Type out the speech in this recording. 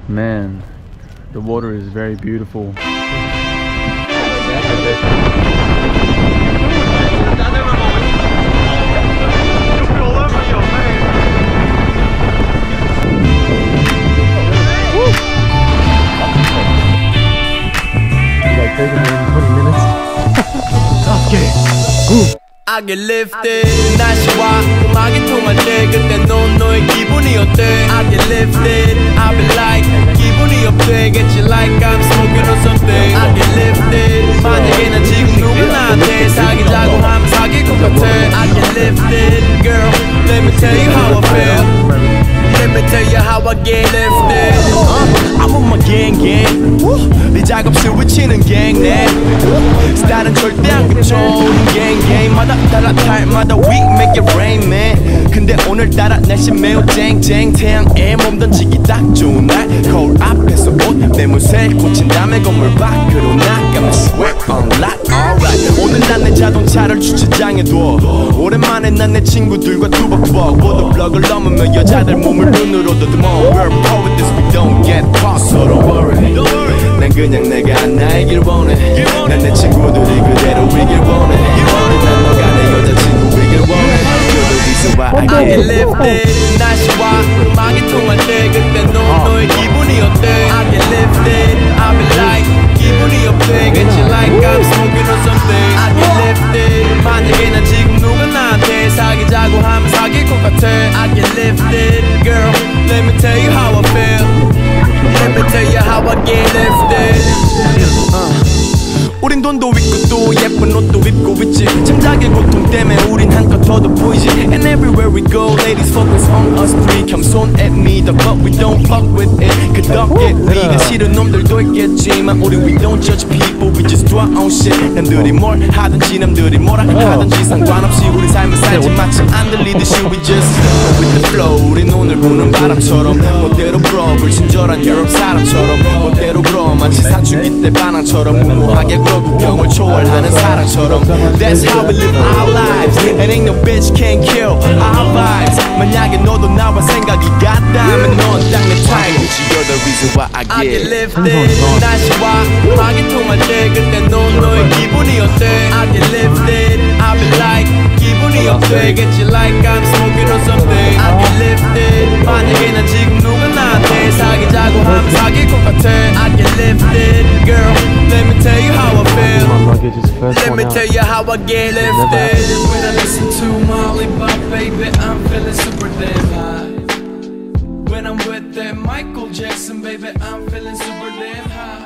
Man, the water is very beautiful. Like 20 minutes. Okay. I get lifted 날씨와 음악이 통할 때 그때 넌 너의 기분이 어때 I get lifted I be like 기분이 업되겠지 like I'm smoking on something I get lifted 만약에 난 지금 누가 나한테 사귀자고 하면 사귈 것 같아 I get lifted girl let me tell you how I feel Let me tell you how I get lifted I'm on my gang gang 네 작업실 위치는 gang name 스타일은 절대 안 그쳐오는 gang gang마다 달라 탈마다 we make it rain man 근데 오늘따라 날씨 매우 쨍쨍 태양에 몸 던지기 딱 좋은 날 거울 앞에서 옷 매무새 꽂힌 다음에 건물 밖으로 나가면 sweat unlock alright 오늘 난 내 자동차를 주차장에 둬 오랜만에 난 내 친구들과 투벅투벅 보도블럭을 넘으며 여자들 몸을 눈으로 더듬어 We're poor with this we don't get caught so don't worry 난 그냥 내가 나이길 원해 난 내 친구들이 그대로이길 원해 난 너가 내 여자친구이길 원해 You're the reason why I get lifted 날씨와 음악이 통할 때 그때 넌 너의 기분이 어때 I get lifted I be like 기분이 업되겠지 like I'm smoking on something I get lifted 만약에 난 지금 누가 나한테 사귀자고 하면 사귈 것 같아 I get lifted girl let me tell you how I feel Let me tell you how I get lifted 우린 돈도 있고 또 예쁜 옷도 입고 있지 창작의 고통 때문에 우린 한껏 더 보이지 And everywhere we go ladies focus on us three 겸손해 믿어 but we don't fuck with it 그덕에 우리가 싫은 놈들도 있겠지만 우린 we don't judge people we just do our own shit 남들이 뭘 하든지 남들이 뭐라 하든지 상관없이 우리 삶을 살지 마치 안 들리듯이 we just go with the flow 우린 오늘 부는 바람처럼 멋대로 불어 불친절한 유럽 사람처럼 멋대로 불어 마치 사춘기 때 반항처럼 무모하게 구경을 초월하는 사랑처럼 That's how we live our lives And ain't no bitch can kill our vibes 만약에 너도 나와 생각이 같다면 넌 딱 내 타입이지 You're the reason why I get lifted 날씨와 음악이 통할 때 그때 넌 너의 기분이 어때 I get lifted I be like 기분이 업되겠지 like I'm smoking on something I get lifted 만약에 난 지금 누가 나한테 사귀자고 하면 사귈 것 같아 I get lifted girl let me tell you how I feel Let me tell you how I get lifted When I listen to Molly Bob baby I'm feeling super damn high When I'm with that Michael Jackson baby I'm feeling super damn high